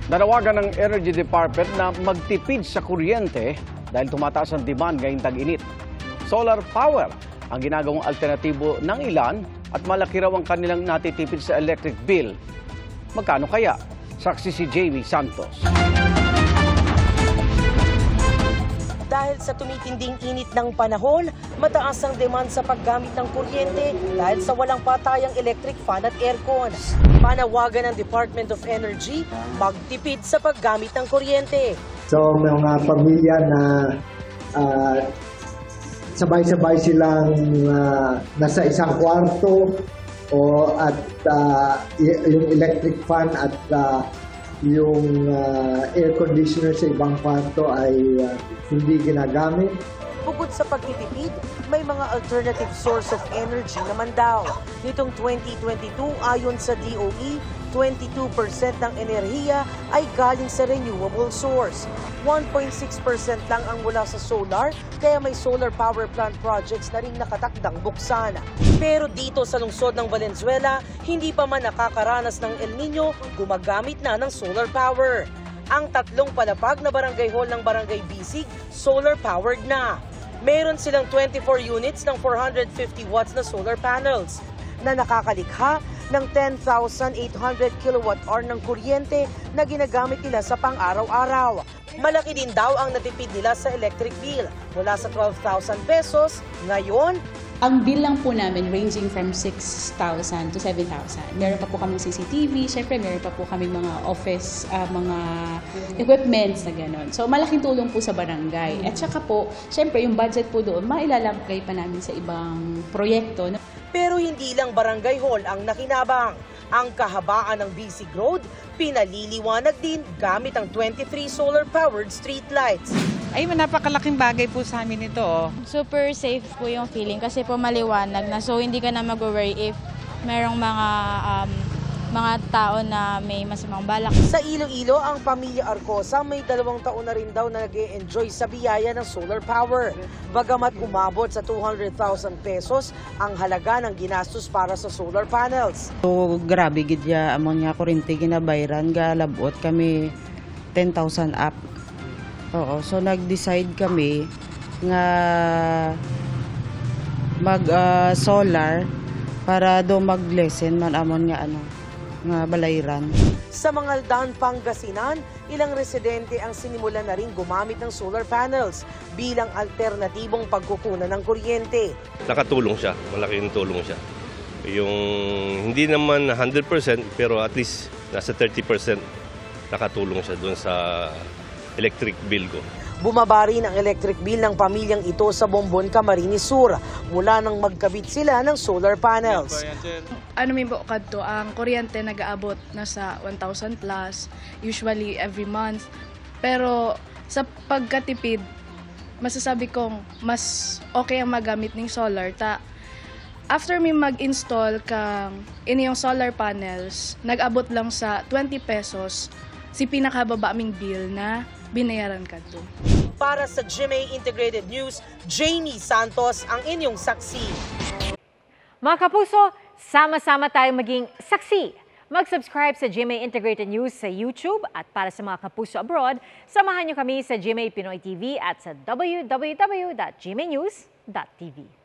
Nanawagan ng Energy Department na magtipid sa kuryente dahil tumataas ang demand ngayong tag-init. Solar power ang ginagawang alternatibo ng ilan at malaki raw ang kanilang natitipid sa electric bill. Magkano kaya? Saksi si Jamie Santos. Dahil sa tumitinding init ng panahon, mataas ang demand sa paggamit ng kuryente dahil sa walang patayang electric fan at aircon. Panawagan ng Department of Energy, magtipid sa paggamit ng kuryente. So mga pamilya na sabay-sabay silang nasa isang kwarto at yung electric fan at yung air conditioner sa ibang kwarto ay hindi ginagamit. Bukod sa pagtitipid, may mga alternative source of energy naman daw. Nitong 2022, ayon sa DOE, 22% ng enerhiya ay galing sa renewable source. 1.6% lang ang mula sa solar, kaya may solar power plant projects na rin nakatakdang buksan. Pero dito sa lungsod ng Valenzuela, hindi pa man nakakaranas ng El Nino, gumagamit na ng solar power. Ang 3 palapag na barangay hall ng Barangay Bisig, solar-powered na. Meron silang 24 units ng 450 watts na solar panels na nakakalikha ng 10,800 kilowatt-hour ng kuryente na ginagamit nila sa pang-araw-araw. Malaki din daw ang natipid nila sa electric bill. Mula sa 12,000 pesos, ngayon, ang bill lang po namin ranging from 6,000 to 7,000. Meron pa po kaming CCTV, syempre meron pa po kaming mga office, mga equipments na gano'n. So malaking tulong po sa barangay. At saka po, syempre yung budget po doon, mailalagay pa namin sa ibang proyekto. Pero hindi lang barangay hall ang nakinabang. Ang kahabaan ng Bisig Road, pinaliliwanag din gamit ang 23 solar-powered streetlights. Ay, napakalaking bagay po sa amin ito. Super safe po yung feeling kasi po maliwanag na, so hindi ka na mag-worry if merong mga tao na may masamang balak. Sa Iloilo, ang pamilya Arcosa may 2 taon na rin daw na nag-e-enjoy sa biyaya ng solar power. Bagamat umabot sa 200,000 pesos ang halaga ng ginastos para sa solar panels. So, grabe gidya amon nga kuryente ginabayran, galabot kami 10,000 up. Oo, so nag-decide kami nga mag-solar para do mag-lessen man amon nga nga balayran. Sa mga Aldan, Pangasinan, ilang residente ang sinimulan na rin gumamit ng solar panels bilang alternatibong pagkukunan ng kuryente. Nakatulong siya, malaking tulong siya. Yung hindi naman 100% pero at least nasa 30% nakatulong siya doon sa electric bill ko. Bumaba rin ang electric bill ng pamilyang ito sa Bombon, Camarines Sur mula nang magkabit sila ng solar panels. Ano may bukad to, ang kuryente nag-aabot na sa 1,000 plus, usually every month. Pero sa pagkatipid, masasabi kong mas okay ang magamit ng solar. After may mag-install kang inyong solar panels, nag-abot lang sa 20 pesos si pinakababa aming bill na binayaran ka to. Para sa GMA Integrated News, Jamie Santos ang inyong saksi. Mga kapuso, sama-sama tayong maging saksi. Mag-subscribe sa GMA Integrated News sa YouTube at para sa mga kapuso abroad, samahan niyo kami sa GMA Pinoy TV at sa www.gmanews.tv.